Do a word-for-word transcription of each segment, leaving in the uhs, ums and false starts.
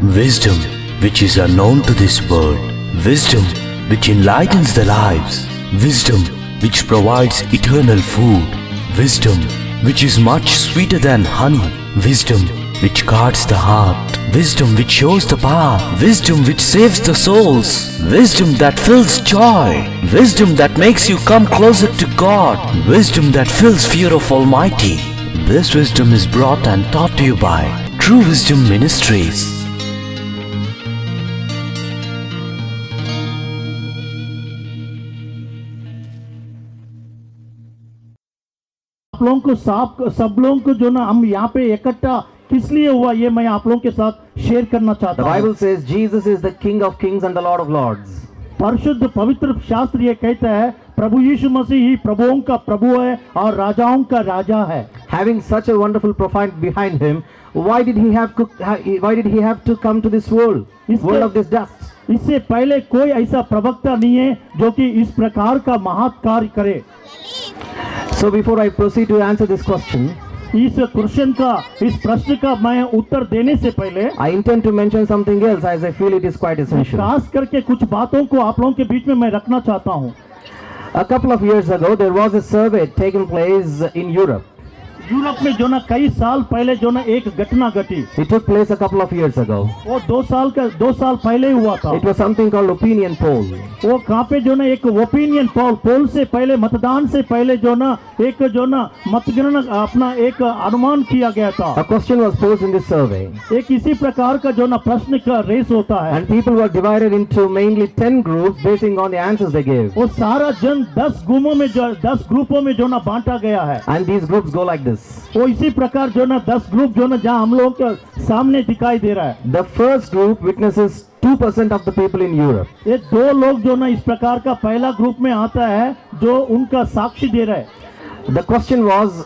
Wisdom which is unknown to this world. Wisdom which enlightens the lives. Wisdom which provides eternal food. Wisdom which is much sweeter than honey. Wisdom which guards the heart. Wisdom which shows the path. Wisdom which saves the souls. Wisdom that fills joy. Wisdom that makes you come closer to God. Wisdom that fills fear of Almighty. This wisdom is brought and taught to you by True Wisdom Ministries. आप लोगों को साफ सब लोगों को जो ना हम यहाँ पे इकट्ठा किस लिए हुआ ये मैं आप लोगों के साथ शेयर करना चाहता हूँ। The Bible says Jesus is the King of Kings and the Lord of Lords. परिशुद्ध पवित्र शास्त्र ये कहता है प्रभु यीशु मसीह ही प्रभुओं का प्रभु है और राजाओं का राजा है। Having such a wonderful profile behind him, why did he have to why did he have to come to this world, world of this dust? इससे पहले कोई ऐसा प्रवक्ता नहीं है जो कि इस प्रकार का महत् कार्य करे। So before I proceed to answer this question, इस क्वेश्चन का इस प्रश्न का मैं उत्तर देने से पहले I intend to mention something else as I feel it is quite essential. खास करके कुछ बातों को आप लोगों के बीच में मैं रखना चाहता हूँ। A couple of years ago, there was a survey taking place in Europe. Europe में जो ना कई साल पहले जो ना एक घटना घटी। It took place a couple of years ago. वो दो साल का दो साल पहले हुआ था। It was something called opinion poll. वो कहाँ पे जो ना एक ओपिनियन पोल पोल से पहले मतदान से पहले जो ना एक जो ना मतगणना अपना एक अनुमान किया गया था। A question was posed in this survey. एक इसी प्रकार का जो ना प्रश्न का रेस होता है। And people were divided into mainly ten groups basing on the answers they gave. वो सारा जन दस ग्रुपों में जो दस ग्रुपों में जो ना बांटा गया है। And these groups go like this. वो इसी प्रकार जो ना दस ग्रुप जो ना जहाँ हम लोगों के सामने दिखाई दे रहा है। The first group witnesses two percent of the people in Europe. ये दो लोग जो ना इस प्रकार का पहला ग्रुप में आता है जो उनका साक्षी दे रहा है। The question was,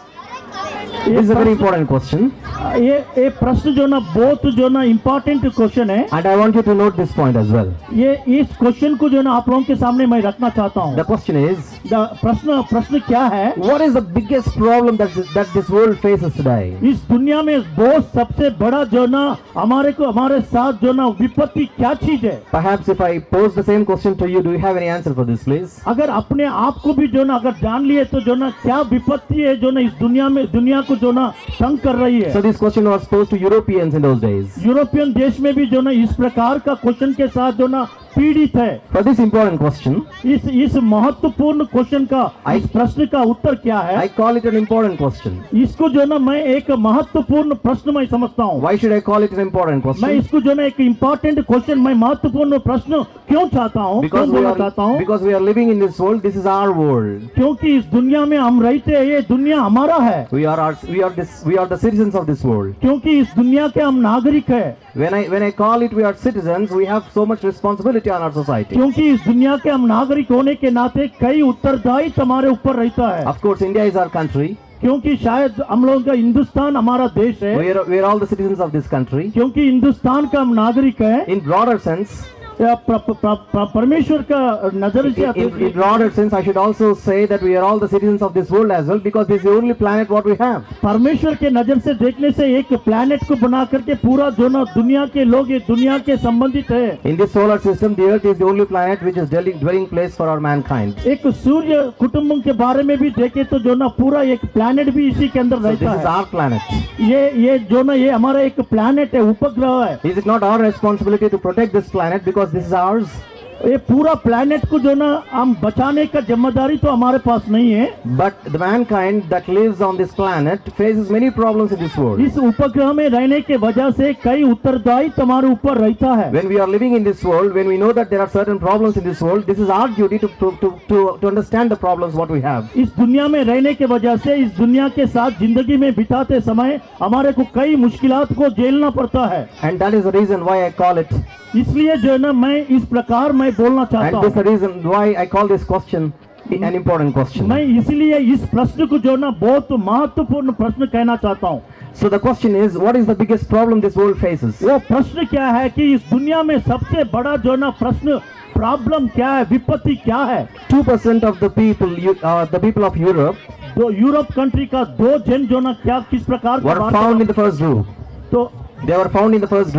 this is a very important question. ये ये प्रश्न जो ना बहुत जो ना इम्पोर्टेंट क्वेश्चन है। And I want you to note this point as well. ये इस क्वेश्चन को जो ना आप लोगों के सामने मैं रखना चाहता हूँ। The question is, द प्रश्न प्रश्न क्या है? what is the biggest problem that this, that this world faces today? इस दुनिया में बहुत सबसे बड़ा जो ना हमारे को हमारे साथ जो ना विपत्ति क्या चीज है? Perhaps if I pose the same question to you, do you have any answer for this, please? अगर अपने आप को भी जो ना अगर जान लिए तो जो ना क्या विपत्ति है जो ना इस दुनिया में दुनिया को जो ना तंग कर रही है। So this question was posed to Europeans in those days. European देश में भी जो ना इस प्रकार का क्वेश्चन के साथ जो ना पीड़ित है। For this important question, इस इस महत्वपूर्ण क्वेश्चन का इस प्रश्न का उत्तर क्या है? I call it an important question. इसको जो ना मैं एक महत्वपूर्ण प्रश्न मैं समझता हूँ। Why should I call it an important मैं question? इसको जो ना एक इम्पोर्टेंट क्वेश्चन मैं महत्वपूर्ण प्रश्न क्यों चाहता हूँ? क्यों Because we बोलना are चाहता हूँ? because we are living in this world. This is our world. क्योंकि इस दुनिया में हम रहते हैं, ये दुनिया हमारा है। We are our, we are this we are the citizens of this world. क्योंकि इस दुनिया के हम नागरिक है। When I when I call it we are citizens, we have so much responsibility on our society. क्योंकि इस दुनिया के हम नागरिक होने के नाते कई उत्तरदायित्व हमारे ऊपर रहता है। Of course, India is our country. क्योंकि शायद हम लोगों का हिंदुस्तान हमारा देश है। We are we are all the citizens of this country. क्योंकि हिंदुस्तान का हम नागरिक है। In broader sense, या प्र, प्र, प्र, परमेश्वर का नजर से in, in broader sense, I should also say that we are all the citizens of this world as well, because this is the only planet what we have. परमेश्वर के नजर से देखने से एक प्लैनेट को बना करके पूरा जो ना दुनिया के लोग ये दुनिया के संबंधित है। In this solar system, the Earth is the only planet which is dwelling dwelling place for our mankind. एक सूर्य कुटुंब के बारे में भी देखे तो जो ना पूरा एक प्लैनेट भी इसी के अंदर So रहता this is है। our planet. ये ये जो ना ये हमारा एक प्लैनेट है, उपग्रह है। Is it not our responsibility to protect this planet because this is ours? ये पूरा प्लैनेट को जो ना हम बचाने का जिम्मेदारी तो हमारे पास नहीं है। But the mankind that lives on this planet faces many problems in this world. इस उपग्रह में रहने के वजह से कई उत्तरदायित्व हमारे ऊपर रहता है। When we are living in this world, when we know that there are certain problems in this world, this is our duty to to to to, to understand the problems what we have. इस दुनिया में रहने के वजह से इस दुनिया के साथ जिंदगी में बिताते समय हमारे को कई मुश्किलात को झेलना पड़ता है। And that is the reason why I call it. इसलिए जो है ना मैं इस प्रकार मैं बोलना चाहता And हूँ। this is the reason why I call this question an important question. मैं इसलिए इस प्रश्न को जो ना बहुत महत्वपूर्ण प्रश्न कहना चाहता हूँ। So the question is, what is the biggest problem this world faces? वो प्रश्न क्या है कि इस दुनिया में सबसे बड़ा जो ना प्रश्न प्रॉब्लम क्या है, विपत्ति क्या है? Two percent of the people, you, uh, the people of Europe, दो यूरोप कंट्री का दो जन जो ना क्या किस प्रकार were found in the first group. तो They were found in the first group.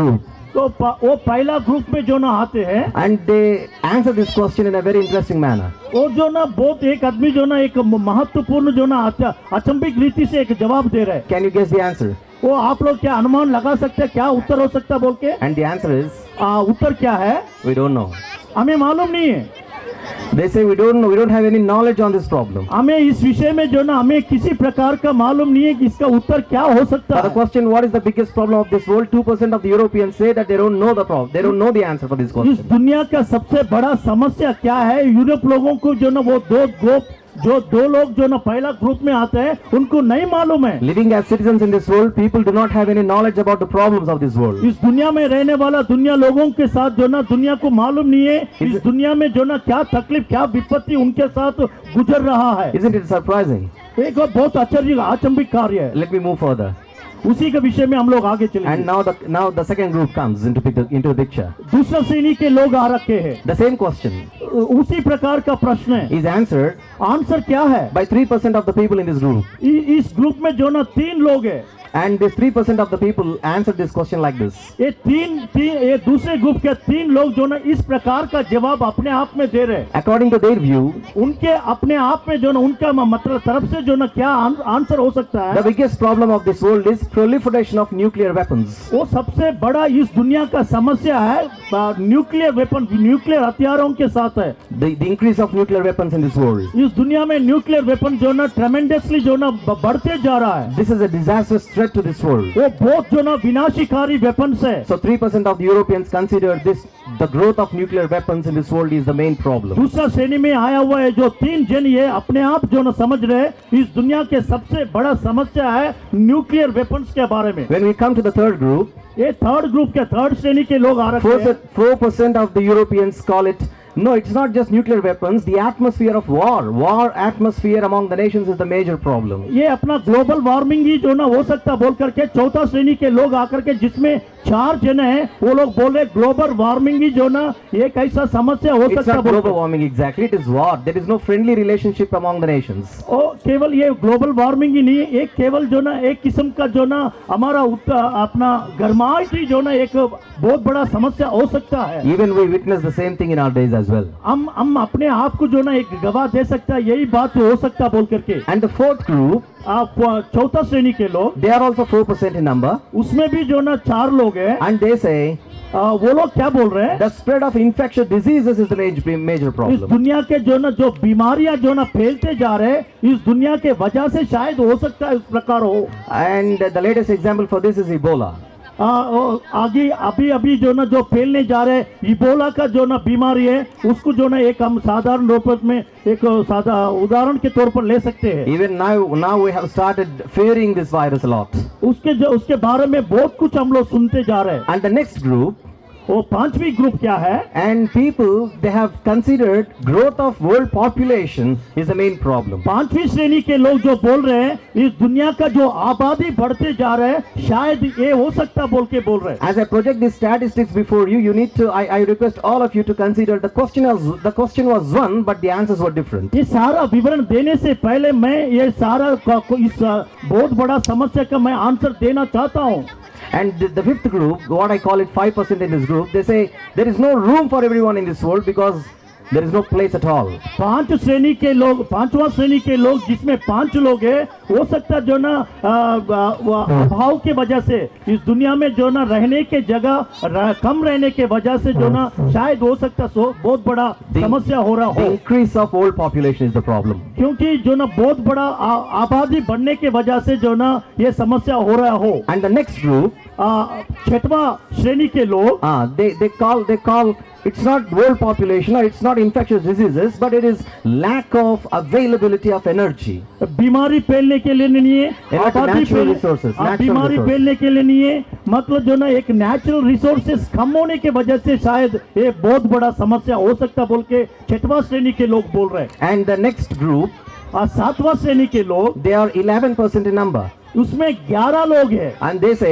तो प- वो पहला ग्रुप में जो ना आते हैं and they answer this question in a very interesting manner. वो जो ना बहुत एक आदमी जो ना एक महत्वपूर्ण जो ना अच- अचंभित रीति से एक जवाब दे रहे हैं। Can you guess the answer? वो आप लोग क्या अनुमान लगा सकते हैं क्या उत्तर हो सकता है बोल के? And the answer is, आ, उत्तर क्या है we don't know. हमें मालूम नहीं है। They say we don't know, we don't have any knowledge on this problem. हमें इस विषय में जो ना हमें किसी प्रकार का मालूम नहीं है कि इसका उत्तर क्या हो सकता For the है। question, what is the biggest problem of this world? two percent of the Europeans say that they don't know the problem. They don't know the answer for this इस question. दुनिया का सबसे बड़ा समस्या क्या है? Europe लोगों को जो ना वो दो ग्रुप जो दो लोग जो ना पहला ग्रुप में आते हैं उनको नहीं मालूम है। Living as citizens in this world, people do not have any knowledge about the problems of this world. इस दुनिया में रहने वाला दुनिया लोगों के साथ जो ना दुनिया को मालूम नहीं है इस दुनिया में जो ना क्या तकलीफ क्या विपत्ति उनके साथ गुजर रहा है। Isn't it surprising? एक और बहुत आश्चर्य अचंभित कार्य है। Let me move further. उसी के विषय में हम लोग आगे And चलेंगे। now the now the second group comes into pic- into the picture. दूसरा श्रेणी के लोग आ रखे हैं। The same question उसी प्रकार का प्रश्न है। is answered आंसर क्या है? by three percent of the people in this group. इ- इस ग्रुप में जो ना तीन लोग हैं And this three percent of the people answered this question like this. ये तीन तीन ये दूसरे ग्रुप के तीन लोग जो ना इस प्रकार का जवाब अपने आप में दे रहे हैं। According to their view, उनके अपने आप में जो ना उनका म- मतलब तरफ से जो ना क्या आन, आंसर हो सकता the है? biggest problem of this world is proliferation of nuclear weapons. वो सबसे बड़ा इस दुनिया का समस्या है न्यूक्लियर वेपन न्यूक्लियर हथियारों के साथ है। The, the increase of nuclear weapons in this world. इस दुनिया में न्यूक्लियर वेपन जो ना ट्रेमेंडसली जो ना ब- बढ़ते जा रहा है। This is a disastrous threat to this world. वो बहुत जो ना विनाशकारी वेपन्स है। So three percent of the Europeans consider this the growth of nuclear weapons in this world is the main problem. दूसरा श्रेणी में आया हुआ है जो तीन जन ये अपने आप जो ना समझ रहे हैं, इस दुनिया के सबसे बड़ा समस्या है न्यूक्लियर वेपन्स के बारे में। When we come to the third group, ये थर्ड ग्रुप के थर्ड श्रेणी के लोग आ रखे हैं। four percent of the Europeans call it, no, it's not just nuclear weapons, the atmosphere of war. War atmosphere among the nations is the major problem. ये अपना global warming ही जो ना हो सकता बोल करके चौथा श्रेणी के लोग आकर के जिसमें चार जन हैं वो लोग बोले ग्लोबल वार्मिंग ही जो ना ये कैसा समस्या हो It's सकता not बोल global के। warming exactly, it is war. There is no friendly relationship among the nations. ओ केवल ये ग्लोबल वार्मिंग ही नहीं है, एक केवल जो ना एक किस्म का जो ना हमारा उत्त- अपना गर्माहट ही जो ना एक बहुत बड़ा समस्या हो सकता है। Even we witness the same thing in our days as well. हम हम अपने आप को जो ना एक गवाह दे सकता है यही बात हो सकता बोल करके। And the fourth group, आप चौथा श्रेणी के लोग they are also four percent in number, उसमें भी जो ना चार लोग हैं and they say आ, वो लोग क्या बोल रहे हैं? the spread of infectious diseases is the major, major इस problem. दुनिया के जो ना जो बीमारियां जो ना फैलते जा रहे हैं इस दुनिया के वजह से शायद हो सकता है इस प्रकार हो। And the latest example for this is Ebola. आ, ओ, आगे अभी अभी जो ना जो फैलने जा रहे हैं इबोला का जो ना बीमारी है उसको जो ना एक हम साधारण रूप में एक साधा उदाहरण के तौर पर ले सकते हैं। Even now, now we have started fearing this virus a lot. उसके जो उसके बारे में बहुत कुछ हम लोग सुनते जा रहे हैं। And the next group, वो पांचवी ग्रुप क्या है? and people, they have considered growth of world population is the main problem. पांचवी श्रेणी के लोग जो बोल रहे हैं इस दुनिया का जो आबादी बढ़ते जा रहे हैं शायद ये हो सकता बोल के बोल रहे हैं। As I project these statistics before you, you need to, I, I request all of you to consider the question was, the question was one, but the answers were different. ये सारा विवरण देने से पहले मैं ये सारा का- को- इस आ, बहुत बड़ा समस्या का मैं आंसर देना चाहता हूँ। And the, the fifth group, what I call it five percent in this group, they say there is no room for everyone in this world because there is no place at all. पांच श्रेणी के लोग पांचवा श्रेणी के लोग जिसमें पांच लोग हैं हो सकता जो ना आ, आ, वो अभाव के वजह से इस दुनिया में जो ना रहने के जगह रह, कम रहने के वजह से जो ना शायद हो सकता सो बहुत बड़ा समस्या हो रहा The हो increase of world population is the problem. क्योंकि जो ना बहुत बड़ा आ- आबादी बढ़ने के वजह से जो ना ये समस्या हो रहा हो। And the next group, आ, छठवा श्रेणी के लोग uh, they, they call, they call, it's not world population or it's not infectious diseases, but it is lack of availability of energy. बीमारी फैलने के लिए नहीं है, Not आबादी natural फैल- resources, हाँ, natural बीमारी resources. फैलने के लिए नहीं है, मतलब जो ना एक नेचुरल रिसोर्सेस कम होने के वजह से शायद ये बहुत बड़ा समस्या हो सकता बोल के छठवा श्रेणी के लोग बोल रहे हैं। And the next group, और सातवां श्रेणी के लोग they are eleven percent in number. उसमें ग्यारह लोग हैं And they say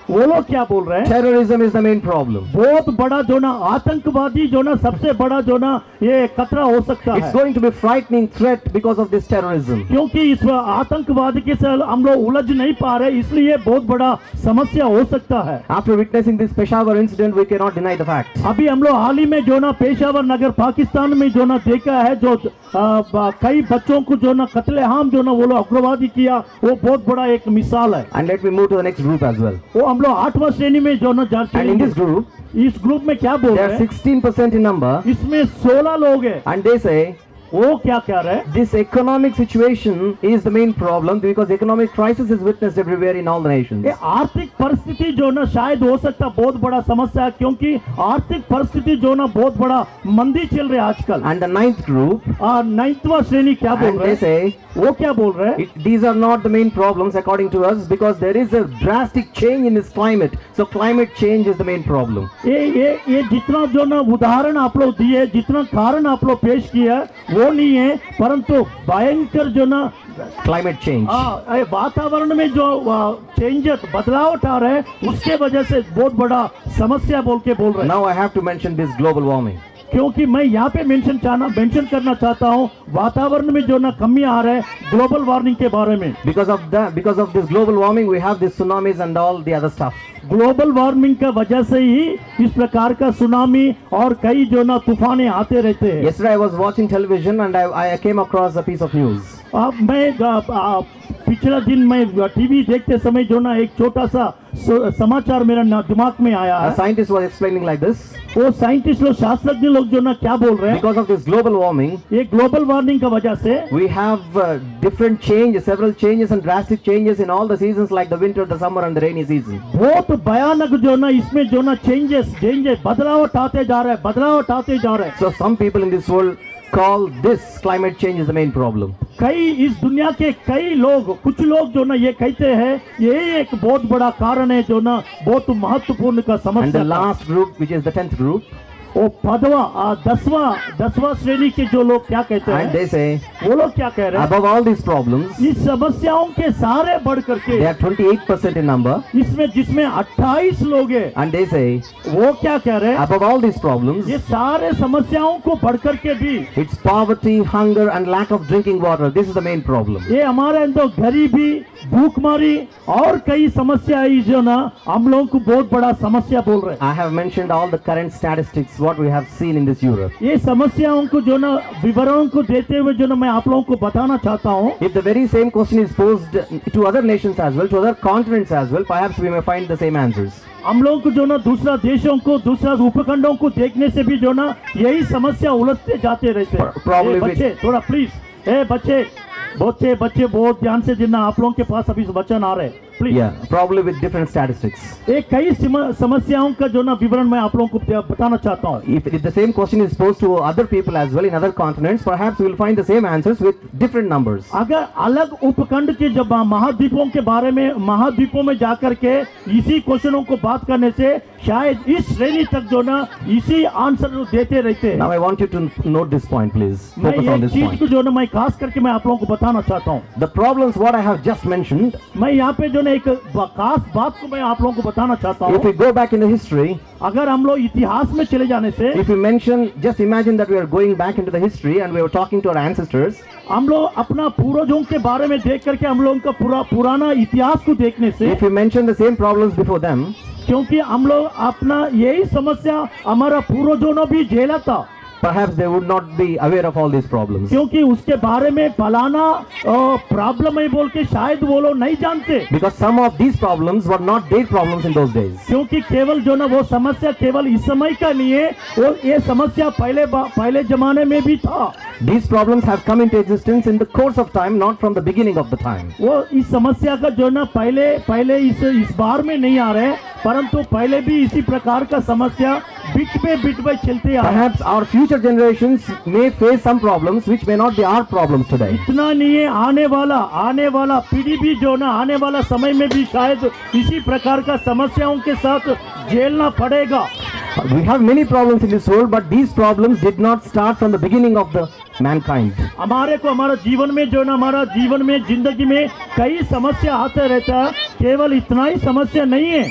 वो लोग क्या बोल रहे हैं? Terrorism is the main problem. बहुत बड़ा जो ना आतंकवादी जो ना सबसे बड़ा जो ना ये खतरा हो सकता It's है, going to be frightening threat because of this terrorism. क्योंकि इस आतंकवाद के साथ हम लोग उलझ नहीं पा रहे, इसलिए बहुत बड़ा समस्या हो सकता है। After witnessing this Peshawar incident, we cannot deny the fact. अभी हम लोग हाल ही में जो ना पेशावर नगर पाकिस्तान में जो ना देखा है, जो आ, ब- कई बच्चों को जो ना कत्लेआम जो ना वो लोग उग्रवादी किया, वो बहुत बड़ा एक मिसाल है। And let me move to the next group as well. वो हम लोग आठवां श्रेणी में जो ना जा And in this चलेंगे। group, इस ग्रुप में क्या बोल they रहे are हैं? sixteen percent in number, इसमें सोलह लोग हैं। and they say वो क्या कह रहे हैं? this economic situation is the main problem because economic crisis is witnessed everywhere in all the nations. ये आर्थिक परिस्थिति जो ना शायद हो सकता बहुत बड़ा समस्या है, क्योंकि आर्थिक परिस्थिति जो ना बहुत बड़ा मंदी चल रही है आजकल। And the ninth group, और नाइन्थवा श्रेणी क्या बोल and रहे they हैं? say वो क्या बोल रहे हैं? it, these are not the main problems according to us because there is a drastic change in this climate. So climate change is the main problem. ये ये ये जितना जो ना उदाहरण आप लोग दिए, जितना कारण आप लोग पेश किया, वो नहीं है, परंतु भयंकर जो ना Climate change. आ, ये वातावरण में जो चेंजेस बदलाव आ रहे हैं, उसके वजह से बहुत बड़ा समस्या बोल के बोल रहे हैं। Now I have to mention this global warming. क्योंकि मैं यहाँ पे मेंशन चाहना मेंशन करना चाहता हूँ, वातावरण में जो ना कमी आ रहा है, ग्लोबल वार्मिंग के बारे में। Because of that, because of this global warming, we have these tsunamis and all the other stuff. Global warming का वजह से ही इस प्रकार का सुनामी और कई जो ना तूफाने आते रहते हैं। Yesterday I was watching television and I, I came across a piece of news. अब मैं आ, आ, पिछला दिन मैं टीवी देखते समय जो ना एक छोटा सा स- समाचार मेरा ना दिमाग में आया A है। scientist was explaining like this. वो साइंटिस्ट लोग, शास्त्रज्ञ लोग जो ना क्या बोल रहे हैं? Because of this global warming, ये ग्लोबल वार्मिंग का वजह से we have uh, different changes, several changes and drastic changes in all the seasons like the winter, the summer and the rainy season. बहुत भयानक जो ना इसमें जो ना चेंजेस चेंजेस बदलाव आते जा रहे हैं, बदलाव आते जा रहे हैं। So some people in this world call this climate change is the main problem. कई इस दुनिया के कई लोग, कुछ लोग जो ना ये कहते हैं ये एक बहुत बड़ा कारण है जो ना बहुत महत्वपूर्ण का And the समस्या का। last group, which is the tenth group, वो पदवा आ, दसवां दसवां श्रेणी के जो लोग क्या कहते and हैं? they say वो लोग क्या कह रहे हैं? above all these problems, इस समस्याओं के सारे बढ़ करके they are twenty-eight percent in number, इसमें जिसमें अट्ठाईस लोग हैं, and they say वो क्या कह रहे हैं? above all these problems, ये सारे समस्याओं को बढ़ करके भी it's poverty, hunger and lack of drinking water. This is the main problem. ये हमारे अंदर गरीबी, भूखमरी और कई समस्या है जो ना हम लोगों को बहुत बड़ा समस्या बोल रहे हैं। I have mentioned all the current statistics, what we have seen in this Europe. ये समस्याओं को जो ना विवरणों को देते हुए जो ना मैं आप लोगों को बताना चाहता हूँ। If the very same question is posed to other nations as well, to other continents as well, perhaps we may find the same answers. हम लोगों को जो ना दूसरा देशों को, दूसरा उपखंडों को देखने से भी जो ना यही समस्या उलझते जाते रहते हैं। Probably ए, बच्चे थोड़ा प्लीज, ए बच्चे बच्चे बच्चे बहुत ध्यान से जितना आप लोगों के पास अभी वचन आ रहे हैं, please. Yeah, probably with different statistics. एक कई सिम- समस्याओं का जो ना विवरण मैं आप लोगों को बताना चाहता हूँ। If, if the same question is posed to other people as well in other continents, perhaps we will find the same answers with different numbers. अगर अलग उपखंड के जब महाद्वीपों के बारे में महाद्वीपों में जाकर के इसी क्वेश्चनों को बात करने से शायद इस श्रेणी तक जो ना इसी आंसर देते रहते हैं। Now I want you to note this point, please. मैं Focus on एक this चीज point. को जो ना मैं खास करके मैं आप लोगों को बताना चाहता हूँ। The problems what I have just mentioned, मैं यहाँ पे जो ना एक खास बात को मैं आप लोगों को बताना चाहता if we हूँ। go back in the history, अगर हम लोग इतिहास में चले जाने से, if we mention, just imagine that we are going back into the history and we were talking to our ancestors, हम लोग अपना पूर्वजों के बारे में देख करके हम लोगों का पूरा पुराना इतिहास को देखने से, if we mention the same problems before them, क्योंकि हम लोग अपना यही समस्या हमारा पूर्वजों ने भी झेला था, perhaps they would not be aware of all these problems. क्योंकि उसके बारे में फलाना प्रॉब्लम है बोल के शायद वो लोग नहीं जानते, Because some of these problems were not their problems in those days. क्योंकि केवल जो ना वो समस्या केवल इस समय का नहीं है, वो ये समस्या पहले बा- पहले जमाने में भी था। These problems have come into existence in the course of time, not from the beginning of the time. वो इस समस्या का जो ना पहले पहले इस इस बार में नहीं आ रहे, परंतु पहले भी इसी प्रकार का समस्या बिट में बिट में चलते आ रहा है। Perhaps our future generations may face some problems which may not be our problems today. इतना नहीं है, आने वाला आने वाला पीढ़ी भी जो ना आने वाला समय में भी शायद इसी प्रकार का समस्याओं के साथ झेलना पड़ेगा। We have many problems in this world, but these problems did not start from the beginning of the mankind. हमारे को हमारा जीवन में जो ना हमारा जीवन में जिंदगी में कई समस्या आते रहता है, केवल इतना ही समस्या नहीं है।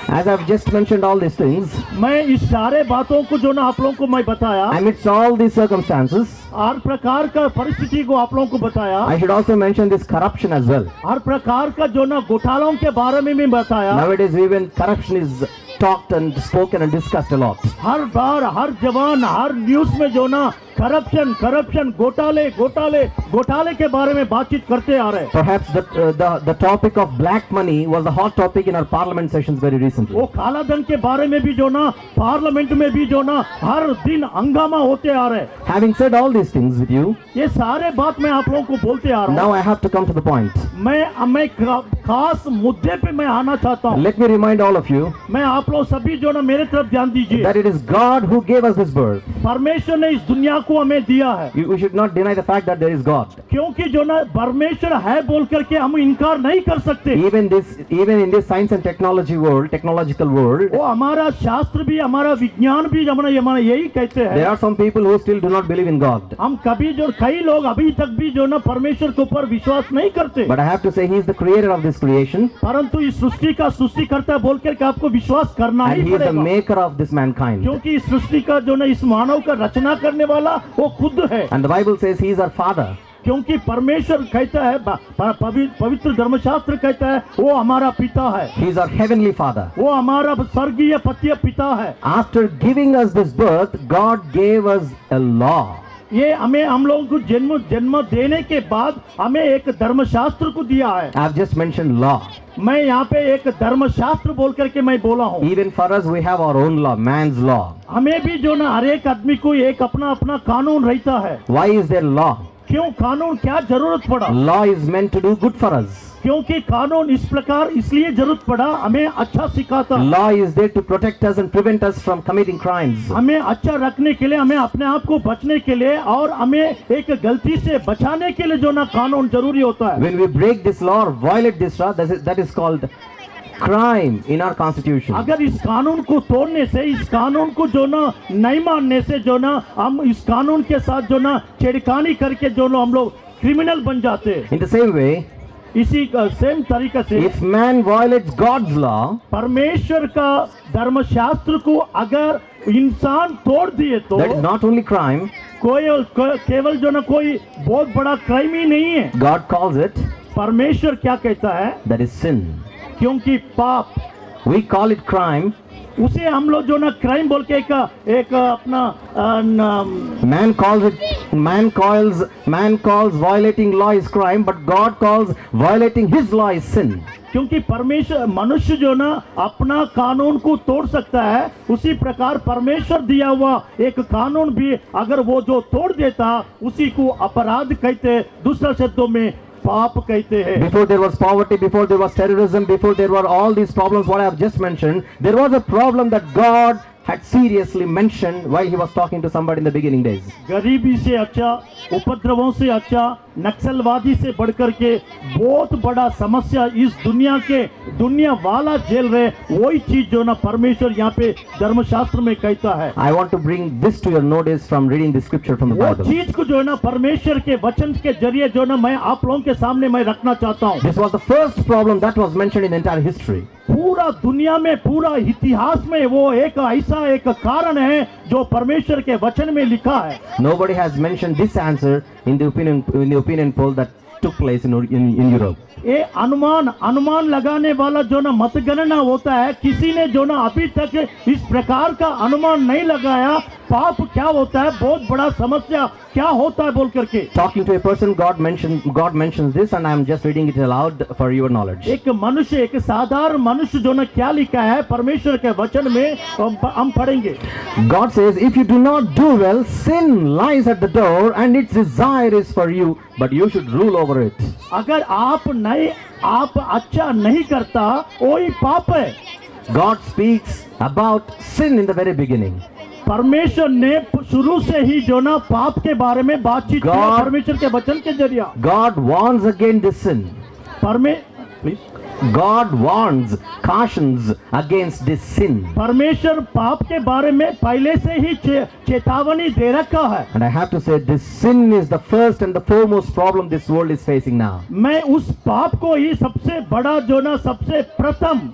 As I've just mentioned all these things, मैं इस सारे बातों को जो ना आप लोगों को मैं बताया, amidst all these circumstances, हर प्रकार का परिस्थिति को आप लोगों को बताया, I should also mention this corruption as well. हर प्रकार का जो ना घोटालों के बारे में भी बताया। Nowadays even corruption is talked and spoken and discussed a lot. हर बार हर जवान हर न्यूज में जो ना करप्शन करप्शन घोटाले घोटाले घोटाले के बारे में बातचीत करते आ रहे। Perhaps the, uh, the the topic of black money was a hot topic in our parliament sessions very recently. वो काला धन के बारे में भी जो ना पार्लियामेंट में भी जो ना हर दिन हंगामा होते आ रहे। Having said all these things with you, ये सारे बात मैं आप लोगों को बोलते आ रहा हूँ। now I have to come to the point. मैं मैं खास मुद्दे पे मैं आना चाहता हूँ। Let me remind all of you मैं आप लोग सभी जो ना मेरे तरफ ध्यान दीजिए that it is God who gave us this birth. परमेश्वर ने इस दुनिया को हमें दिया है। You, we should not deny the fact that there is God. क्योंकि जो ना परमेश्वर है बोल करके हम इनकार नहीं कर सकते। Even this, even in this science and technology world, technological world, वो हमारा शास्त्र भी हमारा विज्ञान भी हमारा हमारा यही कहते हैं। there are some people who still do not believe in God. हम कभी जो कई लोग अभी तक भी जो ना परमेश्वर के ऊपर विश्वास नहीं करते। But I have to say He is the creator of this creation. परंतु इस सृष्टि का सृष्टिकर्ता बोल करके आपको विश्वास करना And he He is the पड़ेगा। maker of this mankind. क्योंकि इस सृष्टि का जो ना इस मानव का रचना करने वाला वो खुद है। And the Bible says He is our Father. क्योंकि परमेश्वर कहता है पवि, पवित्र धर्मशास्त्र कहता है वो हमारा पिता है। He is our heavenly Father. वो हमारा स्वर्गीय पतिय पिता है। After giving us this birth, God gave us a law. ये हमें हम लोगों को जन्म जन्म देने के बाद हमें एक धर्मशास्त्र को दिया है। I have just mentioned law. मैं यहाँ पे एक धर्मशास्त्र बोल करके मैं बोला हूँ। Even for us, we have our own law, man's law. हमें भी जो ना हर एक आदमी को एक अपना अपना कानून रहता है। Why is there law? क्यों कानून क्या जरूरत पड़ा? Law is meant to do good for us. क्योंकि कानून इस प्रकार इसलिए जरूरत पड़ा हमें अच्छा सिखाता। Law is there to protect us and prevent us from committing crimes. हमें अच्छा रखने के लिए, हमें अपने आप को बचने के लिए और हमें एक गलती से बचाने के लिए जो ना कानून जरूरी होता है। When we break this law or violate this law, that is, that is called crime in our constitution. अगर इस कानून को तोड़ने से, इस कानून को जो ना नहीं मानने से जो ना हम इस कानून के साथ जो ना छेड़खानी करके जो ना हम लोग क्रिमिनल बन जाते हैं। In the same way, इसी का सेम तरीका से if man violates God's law, परमेश्वर का धर्मशास्त्र को अगर इंसान तोड़ दिए तो that is not only crime, कोई को, केवल जो ना कोई बहुत बड़ा क्राइम ही नहीं है। God calls it, परमेश्वर क्या कहता है? that is sin. क्योंकि पाप, We call it crime. उसे हम लोग जो ना क्राइम बोल के एक एक अपना आ, न, Man calls it, man calls, man calls violating law is crime, but God calls violating His law is sin. क्योंकि परमेश्वर मनुष्य जो ना अपना कानून को तोड़ सकता है, उसी प्रकार परमेश्वर दिया हुआ एक कानून भी अगर वो जो तोड़ देता उसी को अपराध कहते, दूसरे शब्दों में पाप कहते हैं। Before there was poverty, before there was terrorism, before there were all these problems what I have just mentioned, there was a problem that God had seriously mentioned while He was talking to somebody in the beginning days. गरीबी से अच्छा, उपद्रवों से अच्छा, नक्सलवादी से बढ़कर के बहुत बड़ा समस्या इस दुनिया के दुनिया वाला झेल रहे, वही चीज जो ना परमेश्वर यहाँ पे धर्मशास्त्र में कहता है। I want to bring this to your notice from reading the scripture from the वो Bible. चीज को जो है ना परमेश्वर के वचन के जरिए जो ना मैं आप लोगों के सामने मैं रखना चाहता हूँ। This was the first problem that was mentioned in the entire history. पूरा दुनिया में, पूरा इतिहास में वो एक ऐसा एक कारण है जो परमेश्वर के वचन में लिखा है। Nobody has mentioned this answer in the opinion in the opinion poll that took place in in, in Europe. ये अनुमान अनुमान लगाने वाला जो ना मतगणना होता है, किसी ने जो ना अभी तक इस प्रकार का अनुमान नहीं लगाया पाप क्या होता है, बहुत बड़ा समस्या क्या होता है बोल करके। Talking to a person, God mentioned God mentions this, and I am just reading it aloud for your knowledge. एक मनुष्य, एक साधारण मनुष्य जो ना क्या लिखा है परमेश्वर के वचन में, हम, हम पढ़ेंगे। God says, if you do not do well, sin lies at the door, and its desire is for you, but you should rule over it. अगर आप नहीं आप अच्छा नहीं करता वही पाप है। God speaks about sin in the very beginning. परमेश्वर ने शुरू से ही जो ना पाप के बारे में बातचीत की God- परमेश्वर के वचन के जरिए। God warns against this sin. परमे please God warns, cautions against this sin. परमेश्वर पाप के बारे में पहले से ही चे, चेतावनी दे रखा है। And I have to say, this sin is the first and the foremost problem this world is facing now. मैं उस पाप को ही सबसे बड़ा जो ना सबसे प्रथम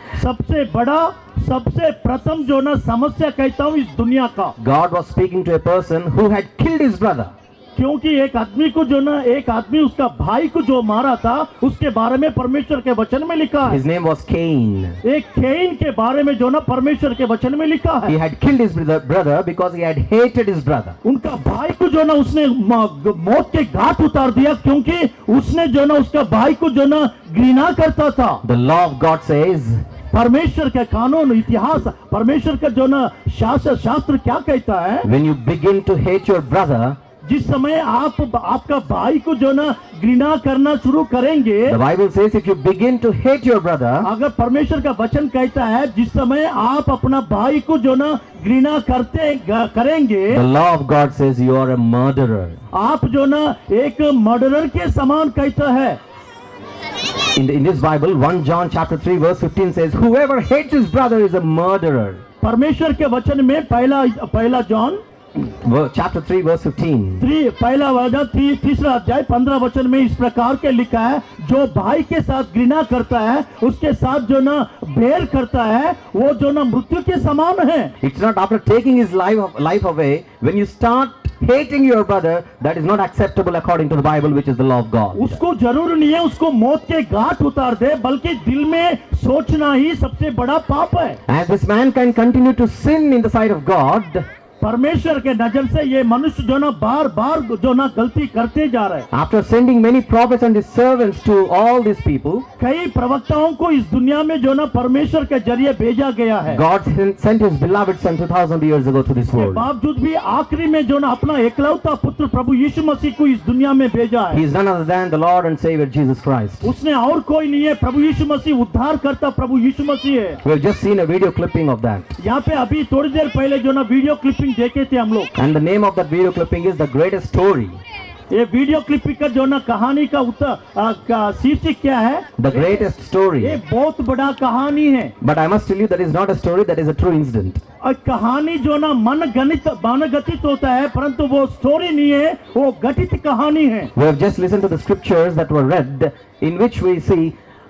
सबसे बड़ा सबसे प्रथम जो ना समस्या कहता हूँ इस दुनिया का, God was speaking to a person who had killed his brother. क्योंकि एक आदमी को जो ना एक आदमी उसका भाई को जो मारा था उसके बारे में परमेश्वर के वचन में लिखा है। His name was Cain. एक कैन के बारे में जो ना परमेश्वर के वचन में लिखा है। He had killed his brother, brother because he had hated his brother. उनका भाई को जो ना उसने म- मौत के घाट उतार दिया, क्योंकि उसने जो ना उसका भाई को जो ना घृणा करता था। The law of God says, परमेश्वर का कानून, इतिहास, परमेश्वर का जो ना शास्त्र शास्त्र क्या कहता है, when you begin to hate your brother, जिस समय आप आपका भाई को जो ना घृणा करना शुरू करेंगे, the Bible says if you begin to hate your brother, अगर परमेश्वर का वचन कहता है जिस समय आप अपना भाई को जो ना घृणा करते करेंगे, the law of God says you are a murderer. आप जो ना एक मर्डरर के समान कहता है। In, the, in this Bible, First John chapter three verse fifteen says, whoever hates his brother is a murderer. परमेश्वर के वचन में पहला पहला John Ver- Chapter three verse fifteen. त्री पहला वचन ती, तीसरा अध्याय पंद्रह वचन में इस प्रकार के लिखा है, जो भाई के साथ घृणा करता है उसके साथ जो ना बैर करता है वो जो ना मृत्यु के समान है। It's not after taking his life, life away, when you start hating your brother, that is not acceptable according to the Bible, which is the law of God. उसको जरूर नहीं है उसको मौत के घाट उतार दे, बल्कि दिल में सोचना ही सबसे बड़ा पाप है। As this man can continue to sin in the sight of God, परमेश्वर के नजर से ये मनुष्य जो ना बार बार जो ना गलती करते जा रहे हैं। after sending many prophets and his servants to all these people, कई प्रवक्ताओं को इस दुनिया में जो ना परमेश्वर के जरिए भेजा गया है, God sent sent his beloved son two thousand years ago to this के world. बावजूद भी आखिरी में जो ना अपना एकलौता पुत्र प्रभु यीशु मसीह को इस दुनिया में भेजा He है। is none other than the Lord and Savior Jesus Christ. उसने और कोई नहीं है, प्रभु यीशु मसीह उद्धार करता प्रभु यीशु मसीह है। We have just seen a video clipping of that. यहाँ पे अभी थोड़ी देर पहले जो ना वीडियो क्लिपिंग देखे थे हम लोग। And the name of that video clipping is The Greatest Story. ये वीडियो क्लिपिंग का जो ना कहानी का उत्तर आ, का शीर्षक क्या है? The Greatest ये Story. बहुत बड़ा कहानी है। But I must tell you that is not a story, that is a true incident. और कहानी जो ना मन गणित मन गठित होता है, परंतु वो स्टोरी नहीं है, वो गठित कहानी है। We have just listened to the scriptures that were read, in which we see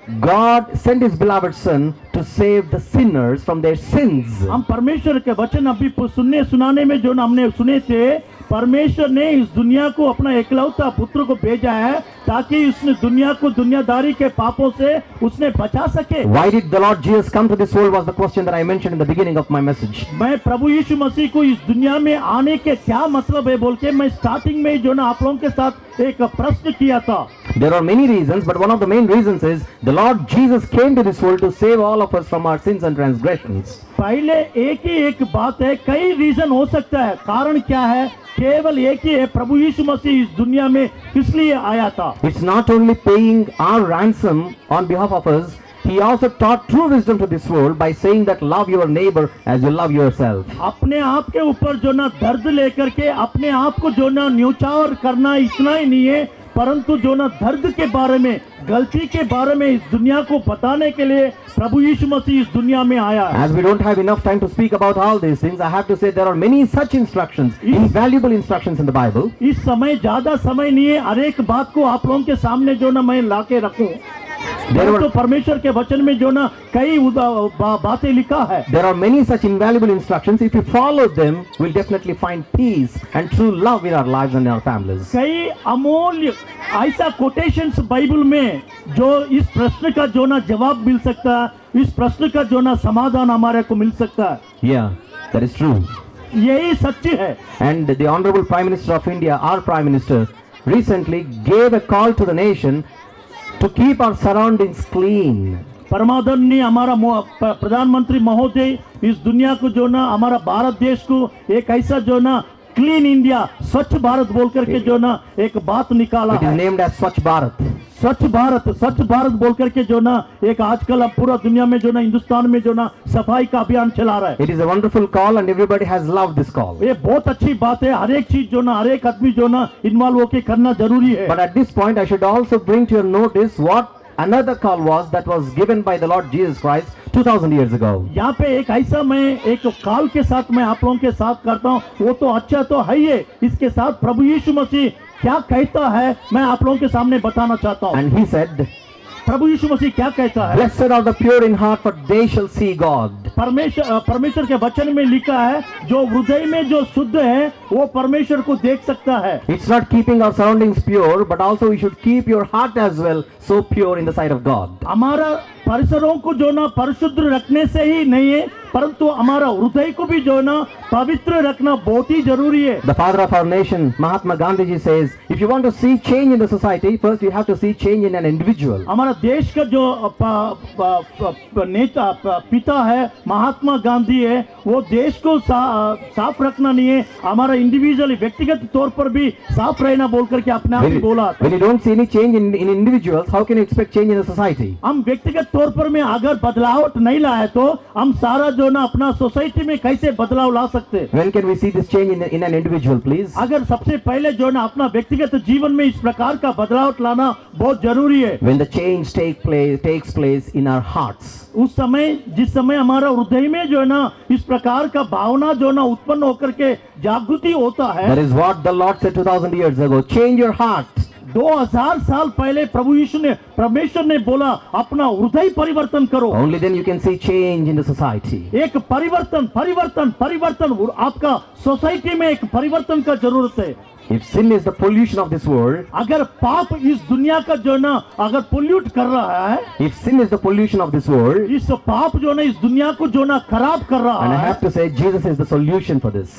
God sent his beloved son to save the sinners from their sins. हम परमेश्वर के वचन अभी सुनने सुनाने में जो ना हमने सुने थे, परमेश्वर ने इस दुनिया को अपना एकलौता पुत्र को भेजा है ताकि उसने दुनिया को दुनियादारी के पापों से उसने बचा सके। Why did the Lord Jesus come to this world was the question that I mentioned in the beginning of my message. मैं प्रभु यीशु मसीह को इस दुनिया में आने के क्या मतलब है बोल के मैं स्टार्टिंग में जो ना आप लोगों के साथ एक प्रश्न किया था। There are many reasons, but one of the main reasons is the Lord Jesus came to this world to save all of us from our sins and transgressions. पहले एक ही एक बात है, कई रीजन हो सकता है, कारण क्या है? केवल एक ही है, प्रभु यीशु मसीह इस दुनिया में किस लिए आया था? It's not only paying our ransom on behalf of us, he also taught true wisdom to this world by saying that love your neighbor as you love yourself. अपने आप के ऊपर जो ना दर्द लेकर के अपने आप को जो ना न्यौछावर करना इतना ही नहीं है, परंतु जो ना दर्द के बारे में, गलती के बारे में इस दुनिया को बताने के लिए प्रभु यीशु मसीह इस दुनिया में आया है। As we don't have enough time to speak about all these things, I have to say there are many such instructions, invaluable instructions in the Bible. इस समय ज्यादा समय नहीं है हर एक बात को आप लोगों के सामने जो ना मैं लाके रखूं। There तो were, परमेश्वर के वचन में जो ना कई उदा- बा, बातें लिखा है। there are many such invaluable instructions. If you follow them, we'll definitely find peace and true love in our lives and in our families. कई अमूल्य ऐसा कोटेशंस बाइबल में जो इस प्रश्न का जो ना जवाब मिल सकता है, इस प्रश्न का जो ना समाधान हमारे को मिल सकता है। Yeah, that is true. यही सच्ची है। And the Honorable Prime Minister of India, our Prime Minister, recently gave a call to the nation to keep our surroundings clean. परमादरणीय हमारा मो- प- प्रधानमंत्री महोदय इस दुनिया को जो ना हमारा भारत देश को एक ऐसा जो ना क्लीन इंडिया, स्वच्छ भारत बोल करके जो ना एक बात निकाला It is है। named as Swachh Bharat. स्वच्छ भारत, स्वच्छ भारत बोल करके जो ना एक आजकल अब पूरा दुनिया में जो ना हिंदुस्तान में जो ना सफाई का अभियान चला रहा है। It is a wonderful call and everybody has loved this call. ये बहुत अच्छी बात है, हर एक चीज जो ना हर एक आदमी जो ना इन्वॉल्व होके करना जरूरी है। But at this point, I should also bring to your notice what another call was that was given by the Lord Jesus Christ two thousand years ago. यहाँ पे एक ऐसा मैं एक काल के साथ मैं आप लोगों के साथ करता हूँ, वो तो अच्छा तो है ही है, इसके साथ प्रभु यीशु मसीह क्या कहता है मैं आप लोगों के सामने बताना चाहता हूँ। And he said, प्रभु यीशु मसीह क्या कहता है? Blessed are the pure in heart, for they shall see God. परमेश्वर परमेश्वर के वचन में लिखा है, जो हृदय में जो शुद्ध है वो परमेश्वर को देख सकता है। It's not keeping our surroundings pure, but also we should keep your heart as well so pure in the sight of God. हमारा परिसरों को जो ना परिशुद्ध रखने से ही नहीं है, परंतु हमारा हृदय को भी जो ना पवित्र रखना बहुत ही जरूरी है। The father of our nation, Mahatma Gandhi ji, says, if you want to see change in the society, first you have to see change in an individual. हमारा देश का जो प, प, प, प, नेता प, पिता है महात्मा गांधी है, वो देश को सा, साफ रखना नहीं है, हमारा इंडिविजुअल व्यक्तिगत तौर पर भी साफ रहना बोल करके अपने आप ही बोला। When you don't see any change in, in individuals, how can you expect change in the society? हम व्यक्तिगत तौर पर में अगर बदलाव नहीं लाए तो हम सारा जो ना अपना सोसाइटी में कैसे बदलाव ला सकते? When can we see this change in, in an individual, please? अगर सबसे पहले जो ना अपना व्यक्तिगत जीवन में इस प्रकार का बदलाव लाना बहुत जरूरी है। When the change take place, takes place in our hearts. उस समय जिस समय हमारा हृदय में जो है ना इस प्रकार का भावना जो ना उत्पन्न होकर के जागृति होता है। That is what the Lord said two thousand years ago. Change your heart. दो हज़ार साल पहले प्रभु यीशु ने परमेश्वर ने बोला अपना हृदय परिवर्तन करो। Only then you can see change in the society. एक परिवर्तन परिवर्तन परिवर्तन आपका सोसाइटी में एक परिवर्तन का जरूरत है। If sin is the pollution of this world, अगर पाप इस दुनिया का जो ना अगर पोल्यूट कर रहा है, if sin is the pollution of this world, इस पाप जो ना इस दुनिया को जो ना खराब कर रहा and I है, have to say Jesus is the solution for this.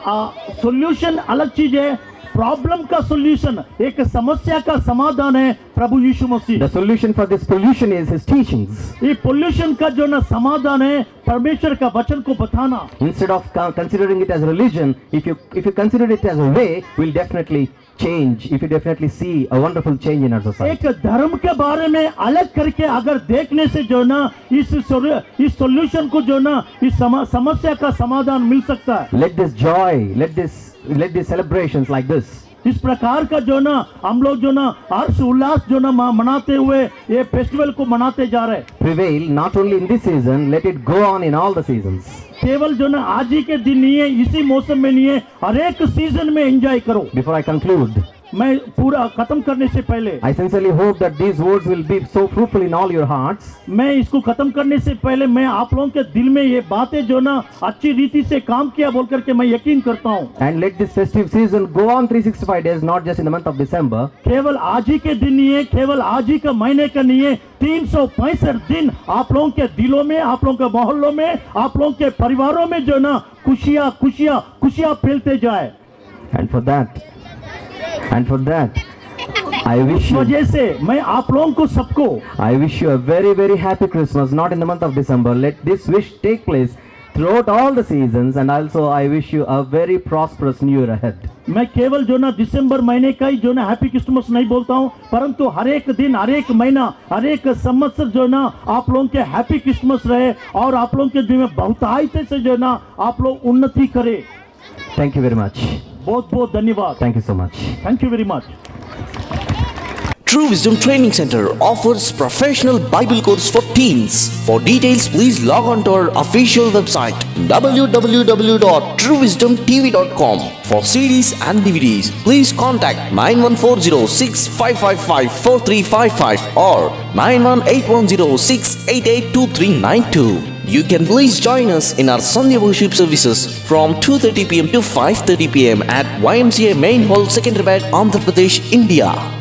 Solution अलग चीज है, प्रॉब्लम का सोल्यूशन एक समस्या का समाधान है प्रभु यीशु मसीह। The solution for this pollution is His teachings. ये पोल्यूशन का जो ना समाधान है परमेश्वर का वचन को बताना। Instead of considering it as religion, if you if you consider it as a way, we'll definitely change. If you definitely see a wonderful change in our society. एक धर्म के बारे में अलग करके अगर देखने से जो ना इस इस सोल्यूशन को जो ना इस समस्या का समाधान मिल सकता है। Let this joy, let this let these celebrations like this. इस प्रकार का जो ना हम लोग जो ना हर्ष उल्लास जो ना मनाते हुए ये फेस्टिवल को मनाते जा रहे हैं। Prevail not only in this season, let it go on in all the seasons. केवल जो ना आज ही के दिन नहीं है, इसी मौसम में नहीं है, हर एक सीजन में एंजॉय करो। Before I conclude, मैं पूरा खत्म करने से पहले I sincerely hope that these words will be so fruitful in all your hearts. मैं इसको खत्म करने से पहले मैं आप लोगों के दिल में ये बातें जो ना अच्छी रीति से काम किया बोल करके मैं यकीन करता हूँ। And let this festive season go on three hundred sixty-five days, not just in the month of December. केवल आज ही के दिन नहीं है, केवल आज ही का महीने का नहीं है, तीन सौ पैंसठ दिन आप लोगों के दिलों में, आप लोगों के मोहल्लों में, आप लोगों के परिवारों में जो ना खुशियाँ खुशियाँ खुशियाँ फैलते जाए। And for that, and for that, I wish इस वजह you, से मैं आप लोगों को सबको I wish you a very very happy Christmas, not in the month of December. Let this wish take place throughout all the seasons, and also I wish you a very prosperous new year ahead. मैं केवल जो ना दिसंबर महीने का ही जो ना happy Christmas नहीं बोलता हूँ, परंतु हर एक दिन, हर एक महीना, हर एक संवत्सर जो ना आप लोगों के हैप्पी क्रिसमस रहे और आप लोगों के जीवन में बहुतायत से जो ना आप लोग उन्नति करें। Thank you very much. बहुत बहुत धन्यवाद। Thank you so much. Thank you very much. True Wisdom Training Center offers professional Bible course for teens. For details, please log on to our official website w w w dot true wisdom t v dot com. For C Ds and D V Ds, please contact nine one four zero six five five five four three five five or nine one eight one zero six eight eight two three nine two. You can please join us in our Sunday worship services from two thirty p m to five thirty p m at Y M C A Main Hall, Secunderabad, Andhra Pradesh, India.